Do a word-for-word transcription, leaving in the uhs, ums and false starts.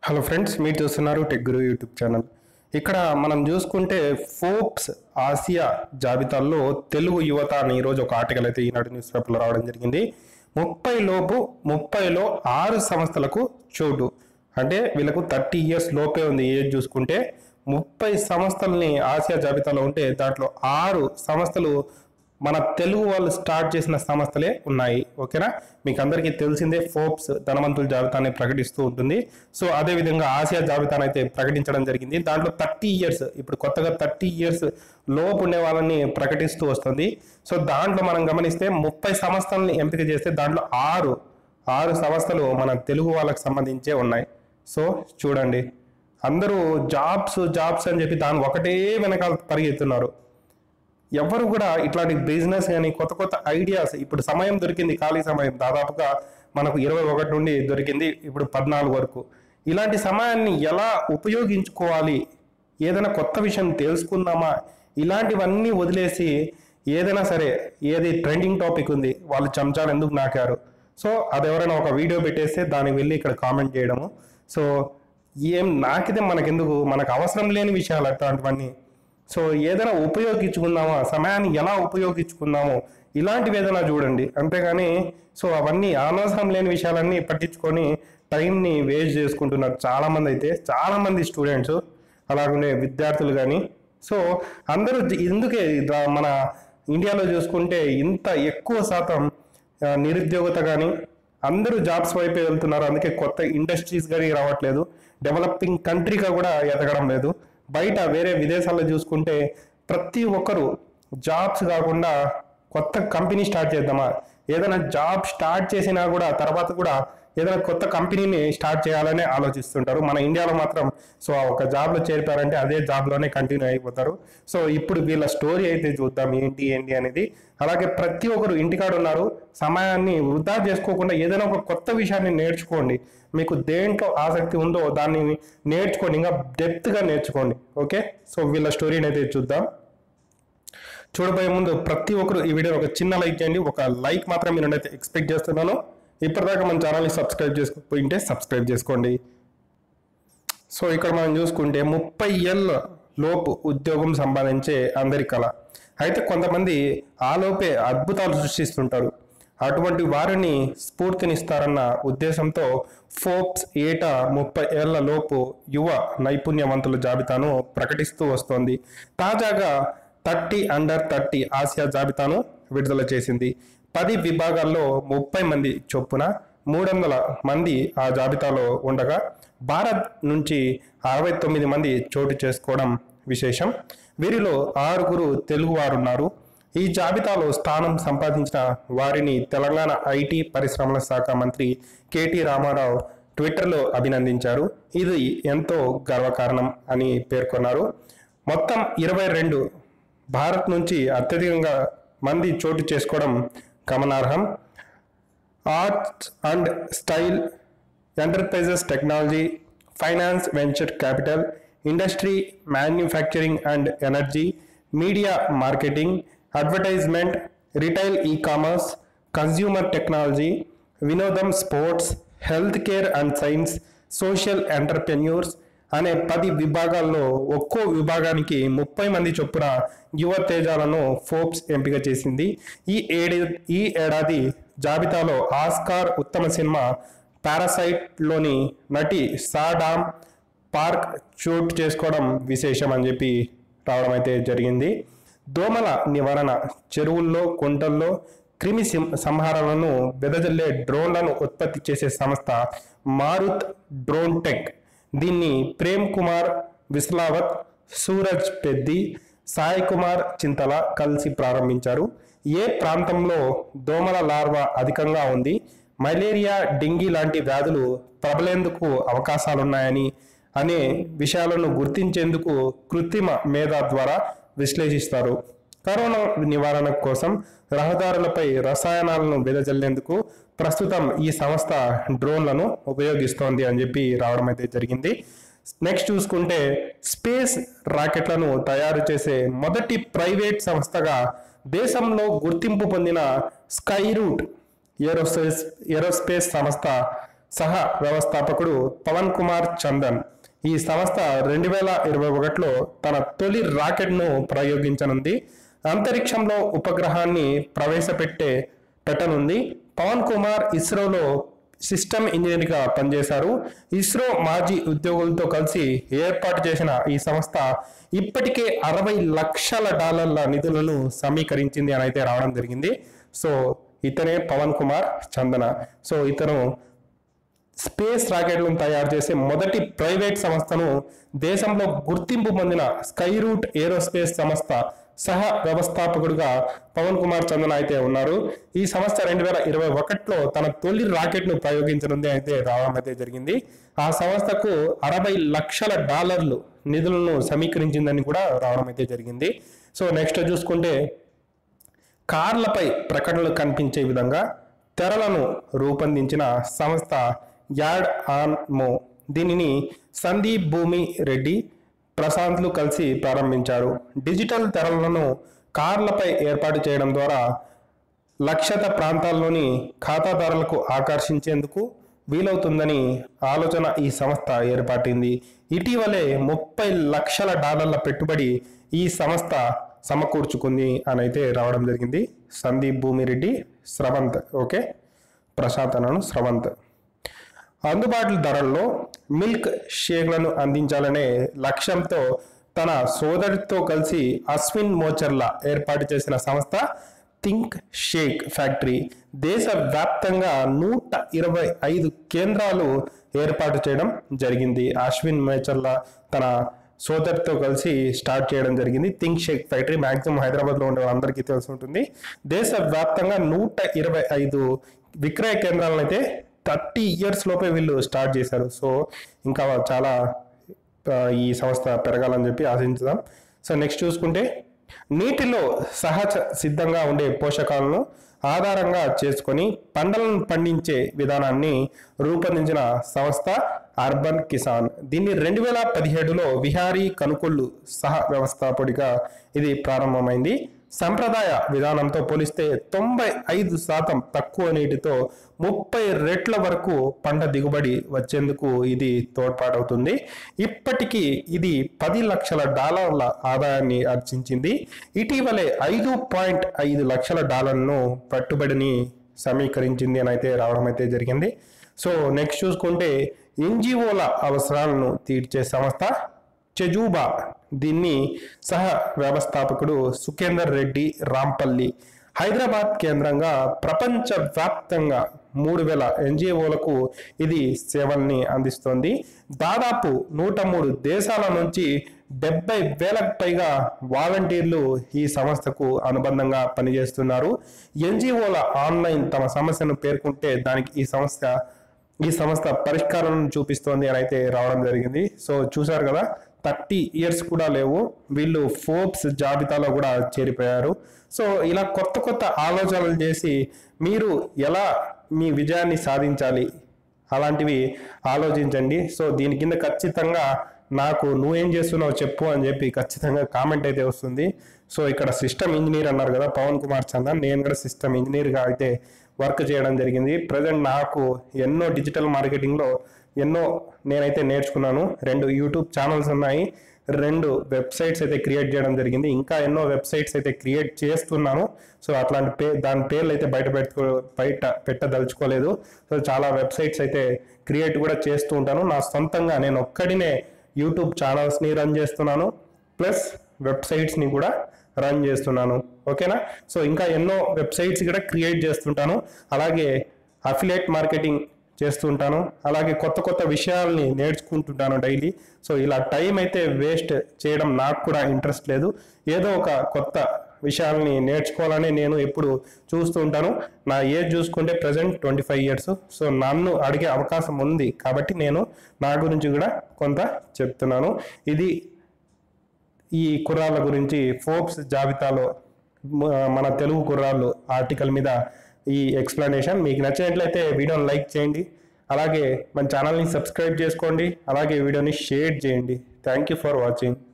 Hello friends, మీరు చూస్తున్నారు tech గురు YouTube channel. ఇక్కడ మనం చూసుకుంటే ఫోర్బ్స్ ఆసియా జాబితాల్లో తెలుగు యువత అని ఈరోజు ఒక ఆర్టికల్ అయితే ఈనాడు న్యూస్ పేపర్లో రావడం జరిగింది. ముప్పై లోపు ముప్పైలో ఆరు సంస్థలకు చోటు, అంటే వీళ్ళకు థర్టీ ఇయర్స్ లోపే ఉంది ఏజ్ చూసుకుంటే. ముప్పై సంస్థలని ఆసియా జాబితాలో ఉంటే దాంట్లో ఆరు సంస్థలు మన తెలుగు వాళ్ళు స్టార్ట్ చేసిన సంస్థలే ఉన్నాయి. ఓకేనా, మీకు అందరికీ తెలిసిందే ఫోర్బ్స్ ధనవంతుల జాబితాని ప్రకటిస్తూ ఉంటుంది. సో అదే విధంగా ఆసియా జాబితాను అయితే ప్రకటించడం జరిగింది. దాంట్లో థర్టీ ఇయర్స్ ఇప్పుడు కొత్తగా థర్టీ ఇయర్స్ లోపు ఉండే వాళ్ళని ప్రకటిస్తూ వస్తుంది. సో దాంట్లో మనం గమనిస్తే ముప్పై సంస్థలని ఎంపిక చేస్తే దాంట్లో ఆరు ఆరు సంస్థలు మన తెలుగు వాళ్ళకి సంబంధించే ఉన్నాయి. సో చూడండి, అందరూ జాబ్స్ జాబ్స్ అని చెప్పి దాని ఒకటే వెనకాల పరిగెత్తున్నారు. ఎవరు కూడా ఇట్లాంటి బిజినెస్ కానీ కొత్త కొత్త ఐడియాస్, ఇప్పుడు సమయం దొరికింది, ఖాళీ సమయం దాదాపుగా మనకు ఇరవై ఒకటి నుండి దొరికింది ఇప్పుడు పద్నాలుగు వరకు. ఇలాంటి సమయాన్ని ఎలా ఉపయోగించుకోవాలి, ఏదైనా కొత్త విషయం తెలుసుకుందామా, ఇలాంటివన్నీ వదిలేసి ఏదైనా సరే ఏది ట్రెండింగ్ టాపిక్ ఉంది వాళ్ళు చెంచాలు ఎందుకు నాకారు, సో అది ఎవరైనా ఒక వీడియో పెట్టేస్తే దానికి వెళ్ళి ఇక్కడ కామెంట్ చేయడము. సో ఏం నాకితే మనకెందుకు, మనకు అవసరం లేని విషయాలు అట్లాంటివన్నీ. సో ఏదైనా ఉపయోగించుకుందామా, సమయాన్ని ఎలా ఉపయోగించుకుందామో ఇలాంటివి ఏదైనా చూడండి, అంతేగాని సో అవన్నీ అనవసరం లేని విషయాలన్నీ పట్టించుకొని టైంని వేస్ట్ చేసుకుంటున్నారు చాలామంది. అయితే చాలామంది స్టూడెంట్స్ అలాగే విద్యార్థులు కానీ, సో అందరూ ఎందుకే మన ఇండియాలో చూసుకుంటే ఇంత ఎక్కువ శాతం నిరుద్యోగత కానీ అందరూ జాబ్స్ వైపే వెళ్తున్నారు. అందుకే కొత్త ఇండస్ట్రీస్ కానీ రావట్లేదు, డెవలపింగ్ కంట్రీగా కూడా ఎదగడం లేదు. బయట వేరే విదేశాల్లో చూసుకుంటే ప్రతి ఒక్కరు జాబ్స్ కాకుండా కొత్త కంపెనీ స్టార్ట్ చేద్దామా, ఏదైనా జాబ్ స్టార్ట్ చేసినా కూడా తర్వాత కూడా ఏదైనా కొత్త కంపెనీని స్టార్ట్ చేయాలనే ఆలోచిస్తుంటారు. మన ఇండియాలో మాత్రం సో ఒక జాబ్లో చేరిపారంటే అదే జాబ్లోనే కంటిన్యూ అయిపోతారు. సో ఇప్పుడు వీళ్ళ స్టోరీ అయితే చూద్దాం ఏంటి ఏంటి అనేది. అలాగే ప్రతి ఒక్కరు ఇంటికాడ ఉన్నారు, సమయాన్ని వృధా చేసుకోకుండా ఏదైనా ఒక కొత్త విషయాన్ని నేర్చుకోండి. మీకు దేంట్లో ఆసక్తి ఉందో దాన్ని నేర్చుకోండి, ఇంకా డెప్త్గా నేర్చుకోండి. ఓకే, సో వీళ్ళ స్టోరీని అయితే చూద్దాం. చూడబోయే ముందు ప్రతి ఒక్కరు ఈ వీడియో ఒక చిన్న లైక్ చేయండి. ఒక లైక్ మాత్రం మీరు అయితే ఎక్స్పెక్ట్ చేస్తున్నాను. ఇప్పటిదాకా మన ఛానల్ని సబ్స్క్రైబ్ చేసుకోకపోయింటే సబ్స్క్రైబ్ చేసుకోండి. సో ఇక్కడ మనం చూసుకుంటే ముప్పై ఏళ్ళ లోపు ఉద్యోగం సంపాదించే అందరి కళ. అయితే కొంతమంది ఆలోపే అద్భుతాలు సృష్టిస్తుంటారు. అటువంటి వారిని స్ఫూర్తినిస్తారన్న ఉద్దేశంతో ఫోర్బ్స్ ఏటా ముప్పై ఏళ్ల లోపు యువ నైపుణ్యవంతుల జాబితాను ప్రకటిస్తూ వస్తోంది. తాజాగా థర్టీ అండర్ థర్టీ ఆసియా జాబితాను విడుదల చేసింది. పది విభాగాల్లో ముప్పై మంది చొప్పున మూడు వందల మంది ఆ జాబితాలో ఉండగా భారత్ నుంచి అరవై తొమ్మిది మంది చోటు చేసుకోవడం విశేషం. వీరిలో ఆరుగురు తెలుగువారున్నారు. ఈ జాబితాలో స్థానం సంపాదించిన వారిని తెలంగాణ ఐటీ పరిశ్రమల శాఖ మంత్రి కేటీ రామారావు ట్విట్టర్లో అభినందించారు. ఇది ఎంతో గర్వకారణం అని పేర్కొన్నారు. మొత్తం ఇరవై రెండు భారత్ నుంచి అత్యధికంగా మంది చోటు చేసుకోవడం గమనార్హం. Arts and style, enterprises technology, finance venture capital, industry, manufacturing and energy, media marketing, advertisement, retail, e commerce, consumer technology, వినోదం, sports, health care and science, social entrepreneurs అనే పది విభాగాల్లో ఒక్కో విభాగానికి ముప్పై మంది చొప్పున యువ తేజాలను ఫోర్బ్స్ ఎంపిక చేసింది. ఈ ఏడి ఈ ఏడాది జాబితాలో ఆస్కార్ ఉత్తమ సినిమా పారాసైట్లోని నటి సాడామ్ పార్క్ చోటు చేసుకోవడం విశేషం అని చెప్పి రావడం అయితే జరిగింది. దోమల నివారణ, చెరువుల్లో కుంటల్లో క్రిమి సంహారాలను వెదజల్లే డ్రోన్లను ఉత్పత్తి చేసే సంస్థ మారుత్ డ్రోన్ టెక్. దీన్ని ప్రేమ్ కుమార్ విస్లావత్, సూరజ్ పెద్ది, సాయి కుమార్ చింతల కలిసి ప్రారంభించారు. ఏ ప్రాంతంలో దోమల లార్వా అధికంగా ఉంది, మలేరియా, డెంగీ లాంటి వ్యాధులు ప్రబలేందుకు అవకాశాలున్నాయని అనే విషయాలను గుర్తించేందుకు కృత్రిమ మేధ ద్వారా విశ్లేషిస్తారు. కరోనా నివారణ కోసం రహదారులపై రసాయనాలను వెదజల్లేందుకు ప్రస్తుతం ఈ సంస్థ డ్రోన్లను ఉపయోగిస్తోంది అని చెప్పి రావడం అయితే జరిగింది. నెక్స్ట్ చూసుకుంటే స్పేస్ రాకెట్లను తయారు చేసే మొదటి ప్రైవేట్ సంస్థగా దేశంలో గుర్తింపు పొందిన స్కై రూట్ ఏరోస్పేస్ ఏరోస్పేస్ సంస్థ సహ వ్యవస్థాపకుడు పవన్ కుమార్ చందన్ ఈ సంస్థ రెండు వేల ఇరవై ఒకటిలో తన తొలి రాకెట్ను ప్రయోగించనుంది. అంతరిక్షంలో ఉపగ్రహాన్ని ప్రవేశపెట్టే పెట్టనుంది. పవన్ కుమార్ ఇస్రోలో సిస్టమ్ ఇంజనీర్గా పనిచేశారు. ఇస్రో మాజీ ఉద్యోగులతో కలిసి ఏర్పాటు చేసిన ఈ సంస్థ ఇప్పటికే అరవై లక్షల డాలర్ల నిధులను సమీకరించింది అని అయితే రావడం జరిగింది. సో ఇతనే పవన్ కుమార్ చందన. సో ఇతను స్పేస్ రాకెట్లను తయారు చేసే మొదటి ప్రైవేట్ సంస్థను దేశంలో గుర్తింపు పొందిన స్కై రూట్ ఏరోస్పేస్ సంస్థ సహ వ్యవస్థాపకుడుగా పవన్ కుమార్ చందన అయితే ఉన్నారు. ఈ సంస్థ రెండు వేల ఇరవై ఒకటిలో తన తొలి రాకెట్ ను ప్రయోగించనుంది అయితే రావడం అయితే జరిగింది. ఆ సంస్థకు అరవై లక్షల డాలర్లు నిధులను సమీకరించిందని కూడా రావడం అయితే జరిగింది. సో నెక్స్ట్ చూసుకుంటే కార్లపై ప్రకటనలు కనిపించే విధంగా తెరలను రూపొందించిన సంస్థ యాడ్ ఆన్ మో. దీనిని సందీప్ భూమి రెడ్డి ప్రశాంత్లు కలిసి ప్రారంభించారు. డిజిటల్ తెరలను కార్లపై ఏర్పాటు చేయడం ద్వారా లక్ష్యత ప్రాంతాల్లోని ఖాతాదారులకు ఆకర్షించేందుకు వీలవుతుందని ఆలోచన ఈ సంస్థ ఏర్పాటింది. ఇటీవలే ముప్పై లక్షల డాలర్ల పెట్టుబడి ఈ సంస్థ సమకూర్చుకుంది అని అయితే రావడం జరిగింది. సందీప్ భూమిరెడ్డి, స్రవంత్, ఓకే, ప్రశాంత్ అన్నాను, స్రవంత్. అందుబాటు ధరల్లో మిల్క్ షేక్లను అందించాలనే లక్ష్యంతో తన సోదరితో కలిసి అశ్విన్ మోచర్ల ఏర్పాటు చేసిన సంస్థ థింక్ షేక్ ఫ్యాక్టరీ దేశవ్యాప్తంగా నూట ఇరవై ఐదు కేంద్రాలు ఏర్పాటు చేయడం జరిగింది. అశ్విన్ మోచర్ల తన సోదరితో కలిసి స్టార్ట్ చేయడం జరిగింది థింక్ షేక్ ఫ్యాక్టరీ. మ్యాక్సిమం హైదరాబాద్లో ఉండే వాళ్ళందరికీ తెలిసి ఉంటుంది. దేశవ్యాప్తంగా నూట ఇరవై ఐదు విక్రయ కేంద్రాలను అయితే థర్టీ ఇయర్స్ లోపే వీళ్ళు స్టార్ట్ చేశారు. సో ఇంకా చాలా ఈ సంస్థ పెరగాలని చెప్పి ఆశించుదాం. సో నెక్స్ట్ చూసుకుంటే నీటిలో సహజ సిద్ధంగా ఉండే పోషకాలను ఆధారంగా చేసుకొని పంటలను పండించే విధానాన్ని రూపొందించిన సంస్థ అర్బన్ కిసాన్. దీన్ని రెండు వేల పదిహేడులో విహారీ కనుకొల్లు సహ వ్యవస్థాపకుడిగా ఇది ప్రారంభమైంది. సంప్రదాయ విధానంతో పోలిస్తే తొంభై ఐదు శాతం తక్కువ నీటితో ముప్పై రెట్ల వరకు పంట దిగుబడి వచ్చేందుకు ఇది తోడ్పాటవుతుంది. ఇప్పటికీ ఇది పది లక్షల డాలర్ల ఆదాయాన్ని ఆర్జించింది. ఇటీవలే ఐదు పాయింట్ ఐదు లక్షల డాలర్లను పెట్టుబడిని సమీకరించింది అని అయితే రావడం అయితే జరిగింది. సో నెక్స్ట్ చూసుకుంటే ఎన్జిఓల అవసరాలను తీర్చే సంస్థ చెజూబా. దీన్ని సహ వ్యవస్థాపకుడు సుఖేందర్ రెడ్డి రాంపల్లి. హైదరాబాద్ కేంద్రంగా ప్రపంచ వ్యాప్తంగా మూడు వేల ఎన్జిఓలకు ఇది సేవల్ని అందిస్తోంది. దాదాపు నూట మూడు దేశాల నుంచి డెబ్బై వేలకు పైగా వాలంటీర్లు ఈ సంస్థకు అనుబంధంగా పనిచేస్తున్నారు. ఎన్జిఓల ఆన్లైన్ తమ సమస్యను పేర్కొంటే దానికి ఈ సంస్థ ఈ సంస్థ పరిష్కారం చూపిస్తోంది అని అయితే రావడం జరిగింది. సో చూసారు కదా, థర్టీ ఇయర్స్ కూడా లేవు, వీళ్ళు ఫోర్బ్స్ జాబితాలో కూడా చేరిపోయారు. సో ఇలా కొత్త కొత్త ఆలోచనలు చేసి మీరు ఎలా మీ విజయాన్ని సాధించాలి అలాంటివి ఆలోచించండి. సో దీని కింద ఖచ్చితంగా నాకు నువ్వేం చేస్తున్నావు చెప్పు అని చెప్పి ఖచ్చితంగా కామెంట్ అయితే వస్తుంది. సో ఇక్కడ సిస్టమ్ ఇంజనీర్ అన్నారు కదా పవన్ కుమార్ చందన్, నేను కూడా సిస్టమ్ ఇంజనీర్గా అయితే వర్క్ చేయడం జరిగింది. ప్రజెంట్ నాకు ఎన్నో డిజిటల్ మార్కెటింగ్లో ఎన్నో నేనైతే నేర్చుకున్నాను. రెండు యూట్యూబ్ ఛానల్స్ ఉన్నాయి, రెండు వెబ్సైట్స్ అయితే క్రియేట్ చేయడం జరిగింది, ఇంకా ఎన్నో వెబ్సైట్స్ అయితే క్రియేట్ చేస్తున్నాను. సో అట్లాంటి పే దాని పేర్లు అయితే బయట పెట్టుకో బయట పెట్టదలుచుకోలేదు. సో చాలా వెబ్సైట్స్ అయితే క్రియేట్ కూడా చేస్తూ ఉంటాను. నా సొంతంగా నేను ఒక్కడినే యూట్యూబ్ ఛానల్స్ని రన్ చేస్తున్నాను, ప్లస్ వెబ్సైట్స్ని కూడా రన్ చేస్తున్నాను. ఓకేనా? సో ఇంకా ఎన్నో వెబ్సైట్స్ కూడా క్రియేట్ చేస్తుంటాను, అలాగే అఫిలియేట్ మార్కెటింగ్ చేస్తుంటాను, అలాగే కొత్త కొత్త విషయాల్ని నేర్చుకుంటుంటాను డైలీ. సో ఇలా టైం అయితే వేస్ట్ చేయడం నాకు కూడా ఇంట్రెస్ట్ లేదు. ఏదో ఒక కొత్త విషయాల్ని నేర్చుకోవాలని నేను ఎప్పుడు చూస్తూ ఉంటాను. నా ఏజ్ చూసుకుంటే present twenty five years. So నన్ను అడిగే అవకాశం ఉంది కాబట్టి నేను నా గురించి కూడా కొంత చెప్తున్నాను. ఇది ఈ కుర్రాళ్ళ గురించి ఫోర్బ్స్ జాబితాలో మన తెలుగు కుర్రాళ్ళు ఆర్టికల్ మీద ఈ ఎక్స్ప్లెనేషన్. మీకు నచ్చినట్లయితే వీడియోని లైక్ చేయండి, అలాగే మన ఛానల్ని సబ్స్క్రైబ్ చేసుకోండి, అలాగే వీడియోని షేర్ చేయండి. Thank you for watching.